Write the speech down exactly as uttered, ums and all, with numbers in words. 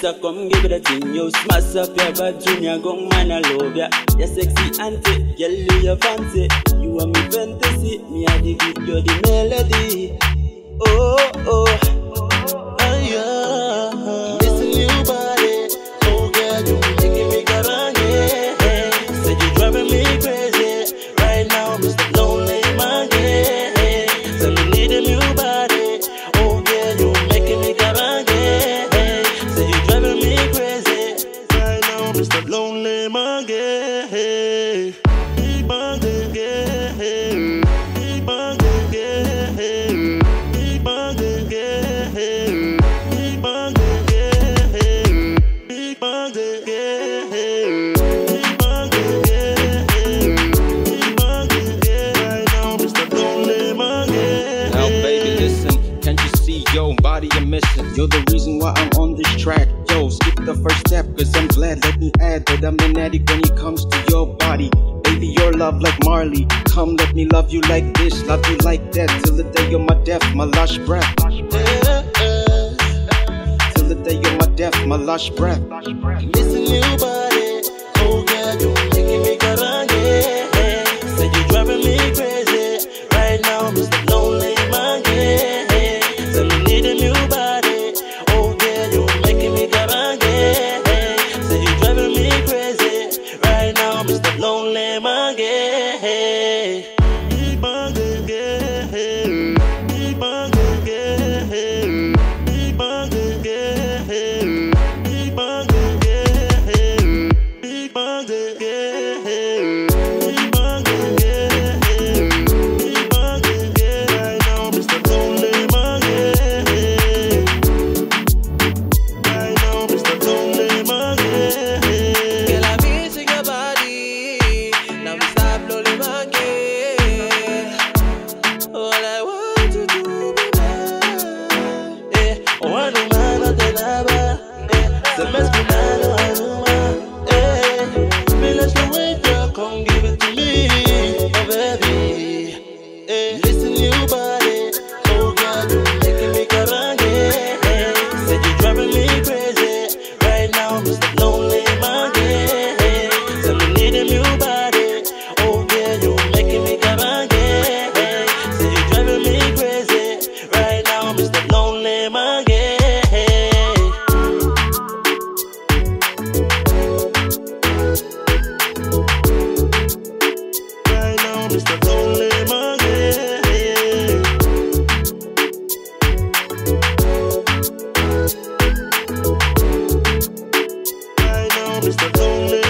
sister, come give it a thing. You smash up your bad junior, gun man, I love ya. You sexy auntie, girl, you fancy. You are me fantasy, me a the beat, you're the melody. Oh, oh, oh, yeah. Listen, you body, oh girl, you making me garange. Said you driving me crazy. Right now, Mister Lonely Man, yeah. Said you need a new body, oh girl, you making me garange. Said you driving me crazy. Right now, Mister Lonely Man, yeah. Big man, yeah. Big man, yeah. Body you're missing, you're the reason why I'm on this track. Yo, skip the first step, cause I'm glad. Let me add that I'm an addict when it comes to your body. Baby, your love like Marley. Come, let me love you like this, love you like that. Till the day you're my death, my lush breath. Till the day you're my death, my lush breath. Listen, you body, oh girl, you making me garange. Said you driving me crazy. Right now, Mister Lonely Man, yeah. Said you need a new body, oh girl, you making me garange. Said you driving me crazy. Right now, Mister Lonely Man, yeah. Big man, yeah. Big man, yeah. Big man, yeah. Big man, yeah. Big man, yeah. Listen, you body, oh girl, you making me garange. Said you driving me crazy. Right now, Mister Lonely Man, yeah. Said you need a new body, oh girl, you making me garange. Said you driving me crazy. Right now, Mister Lonely Man, yeah. Right now, Mister Lonely Man, Mister Lonely